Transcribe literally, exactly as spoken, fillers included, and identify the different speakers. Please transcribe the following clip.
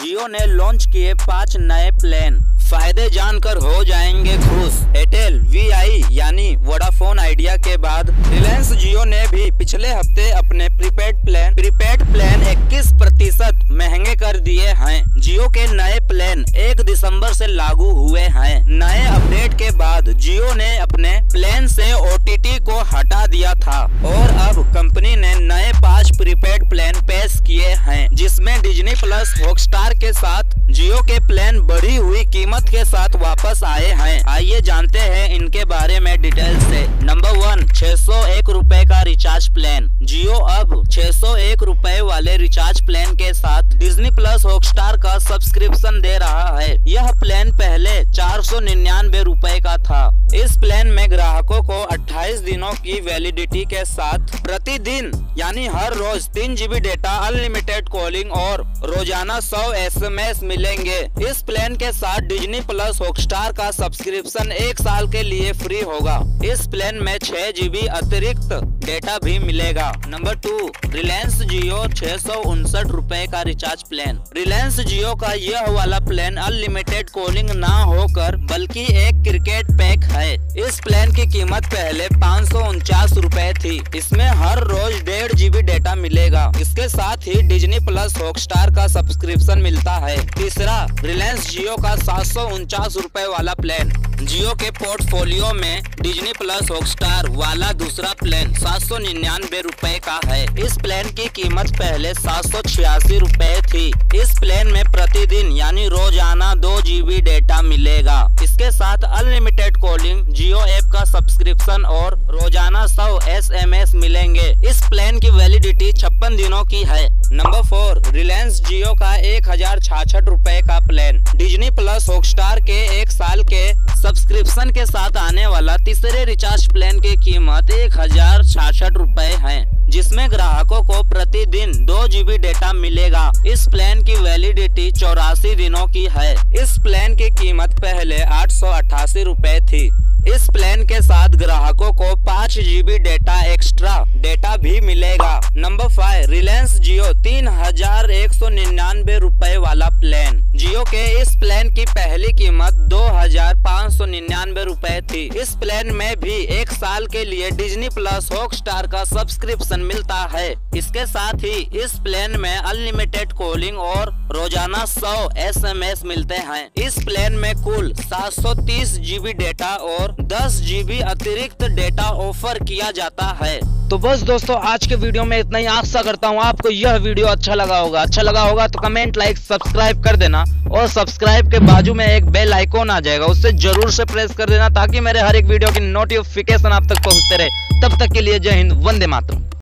Speaker 1: जियो ने लॉन्च किए पाँच नए प्लान, फायदे जानकर हो जाएंगे खुश। एयरटेल वी आई यानी वोडाफोन आइडिया के बाद रिलायंस जियो ने भी पिछले हफ्ते अपने प्रीपेड प्लान प्रीपेड प्लान इक्कीस प्रतिशत महंगे कर दिए हैं। जियो के नए प्लान एक दिसंबर से लागू हुए हैं। नए अपडेट के बाद जियो ने अपने प्लान से ओ टी टी को हटा दिया था और अब कंपनी ने नए पाँच प्रीपेड प्लान पेश किए हैं, जिसमें डिज्नी प्लस हॉटस्टार के साथ जियो के प्लान बढ़ी हुई कीमत के साथ वापस आए हैं। आइए जानते हैं इनके बारे में डिटेल से। नंबर वन, छह सौ एक रुपए का रिचार्ज प्लान। जियो अब छह सौ एक रुपए वाले रिचार्ज प्लान के साथ डिज्नी प्लस हॉटस्टार का सब्सक्रिप्शन दे रहा है। यह प्लान पहले चार सौ निन्यानवे रुपए का था। इस प्लान में ग्राहकों को अट्ठाईस दिनों की वैलिडिटी के साथ प्रतिदिन यानी हर रोज तीन जीबी डेटा, अनलिमिटेड कॉलिंग और रोजाना सौ एस एम एस मिलेंगे। इस प्लान के साथ डिज्नी प्लस हॉटस्टार का सब्सक्रिप्शन एक साल के लिए फ्री होगा। इस प्लान में छह जीबी अतिरिक्त डेटा भी मिलेगा। नंबर टू, रिलायंस जियो छह सौ उनसठ रूपए का रिचार्ज प्लान। रिलायंस जियो का यह वाला प्लान अनलिमिटेड कॉलिंग ना होकर बल्कि एक क्रिकेट पैक है। इस प्लान की कीमत पहले पाँच सौ उनचास रूपए थी। इसमें हर रोज डेढ़ जीबी डेटा मिलेगा। इसके साथ ही डिज्नी प्लस हॉटस्टार का सब्सक्रिप्शन मिलता है। तीसरा, रिलायंस जियो का सात सौ उनचास रूपए वाला प्लान। जियो के पोर्टफोलियो में डिज्नी प्लस हॉटस्टार वाला दूसरा प्लान सात सौ निन्यानवे रूपए का है। इस प्लान की कीमत पहले सात सौ छियासी रूपए थी। इस प्लान में प्रतिदिन यानी रोजाना दो जीबी डेटा मिलेगा। इसके साथ अनलिमिटेड कॉलिंग, जियो ऐप का सब्सक्रिप्शन और रोजाना सौ एस एम एस मिलेंगे। इस प्लान की वैलिडिटी छप्पन दिनों की है। नंबर फोर, रिलायंस जियो का एक हजार छाछठ रूपए का प्लान। डिज्नी प्लस हॉटस्टार के एक साल के सब्सक्रिप्शन के साथ आने वाला तीसरे रिचार्ज प्लान की कीमत एक हजार छाछठ रूपए है, जिसमें ग्राहकों को प्रतिदिन दो जीबी डेटा मिलेगा। इस प्लान की वैलिडिटी चौरासी दिनों की है। इस प्लान की कीमत पहले आठ सौ अट्ठासी रूपए थी। इस प्लान के साथ ग्राहकों को पाँच जीबी डेटा एक्स्ट्रा डेटा भी मिलेगा। नंबर फाइव, रिलायंस जियो तीन हजार एक सौ निन्यानवे रूपए वाला प्लान। जियो के इस प्लान की पहली कीमत दो हजार पाँच सौ निन्यानवे रूपए थी। इस प्लान में भी एक साल के लिए डिज्नी प्लस हॉटस्टार का सब्सक्रिप्शन मिलता है। इसके साथ ही इस प्लान में अनलिमिटेड कॉलिंग और रोजाना सौ एस एम एस मिलते हैं। इस प्लान में कुल सात सौ तीस जीबी डेटा और दस जीबी अतिरिक्त डेटा ऑफर किया जाता है। तो बस दोस्तों, आज के वीडियो में इतना ही। आशा करता हूँ आपको यह वीडियो अच्छा लगा होगा। अच्छा लगा होगा तो कमेंट, लाइक, सब्सक्राइब कर देना और सब्सक्राइब के बाजू में एक बेल आइकॉन आ जाएगा, उससे जरूर से प्रेस कर देना ताकि मेरे हर एक वीडियो की नोटिफिकेशन आप तक पहुँचते रहे। तब तक के लिए जय हिंद, वंदे मातरम।